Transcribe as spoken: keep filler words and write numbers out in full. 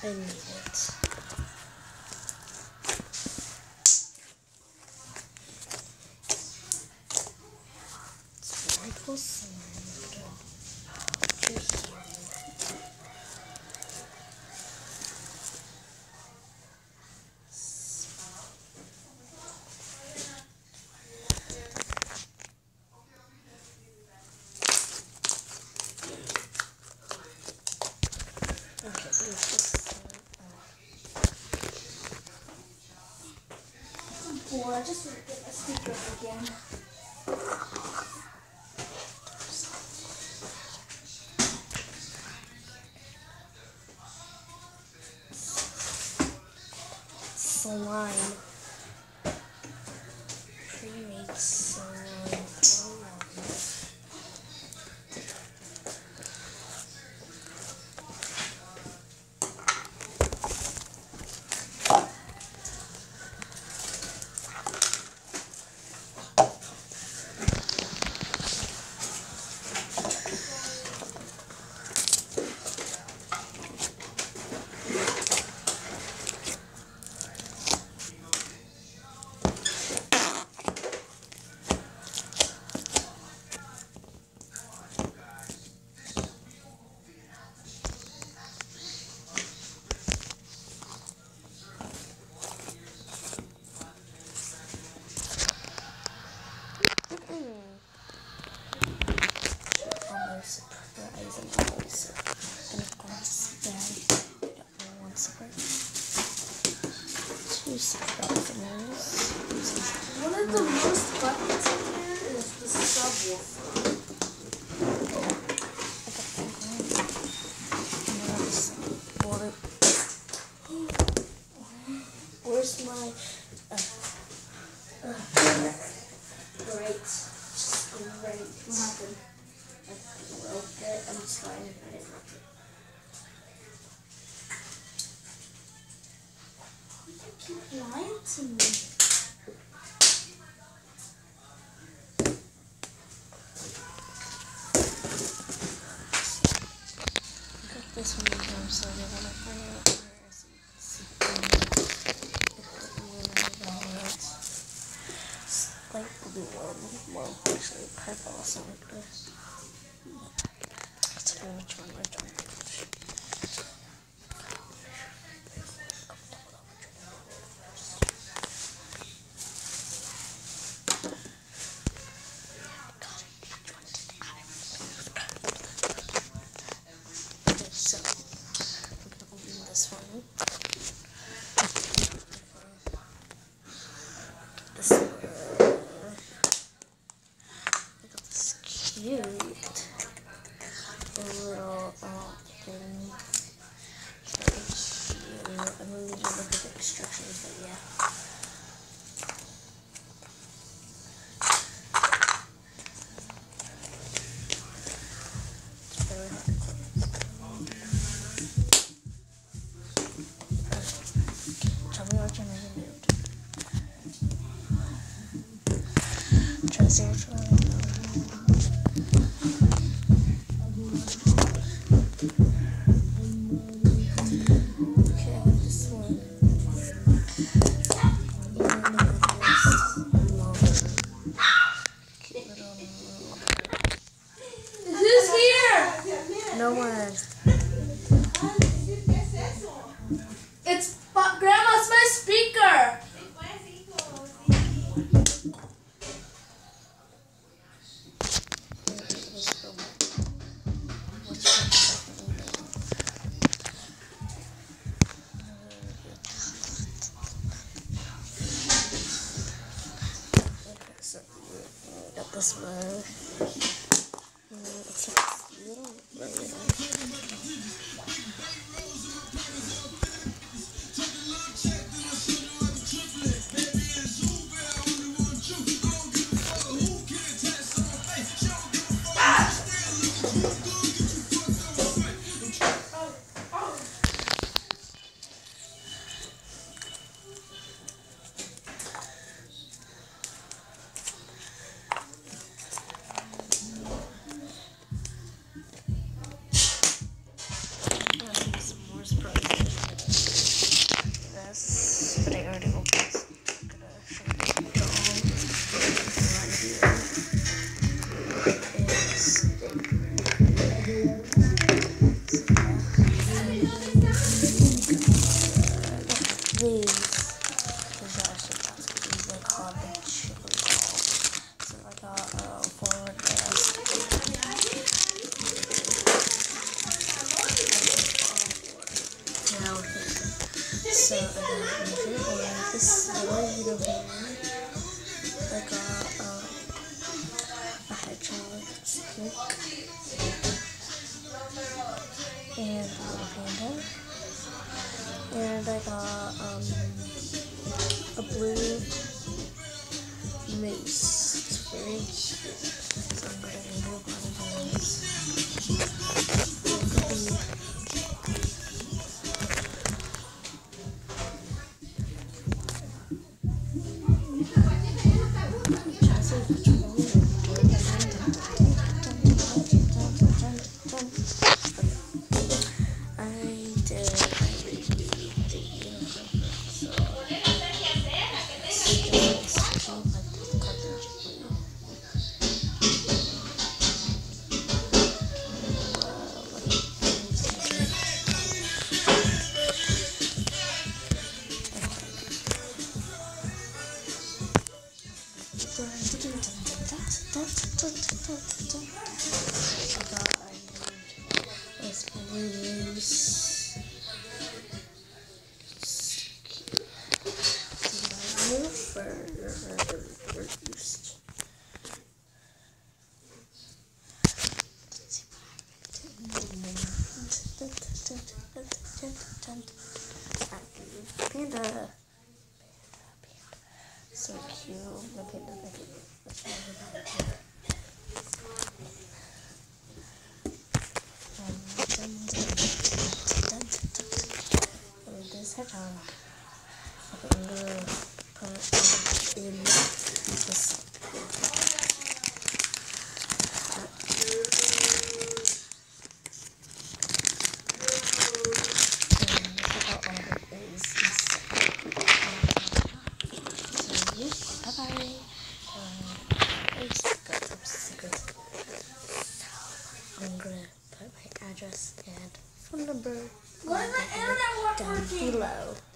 I need it. It's very close. Just okay, this boy, I just want to get my speaker up again. Slime. Pre-made slime. One of the most buttons in here is the subwoofer. Where's my uh, uh, great, just great. What happened? I broke it. I'm just trying to put it. You keep lying to me. This one is home, so you're gonna find out where it's it's like blue one, well, actually purple, so like this. Let's tell me which one, which one. So, I'm gonna open this one. This one. I got this cute little uh, thing. Very cute. I'm gonna need to look at the instructions, but yeah. It's very hard to close. Tell me what you're making do. Try to see which one. Okay, this one. Who's here? No one. It's Grandma's my speaker. So we got this one. It's a little this, but I already opened this. I'm gonna show you the home. Right here is these. These are actually supposed to be like hard and chili balls. So I got uh, four of this. Now, so I got Major Orange, this little unicorn. I got um, a hedgehog, it's pink, and a panda. And I got um, a blue moose. It's very cute. So I'm going to move on to this. This blues. Move first. Panda. Panda. So cute. The panda. Let's try it out. This hedgehog. Okay, I'm gonna put it in this. And this is how all of it is inside. So, bye bye. Um, it's good. I'm secret. I'm gonna put my address and phone number Why is my internet down working? below.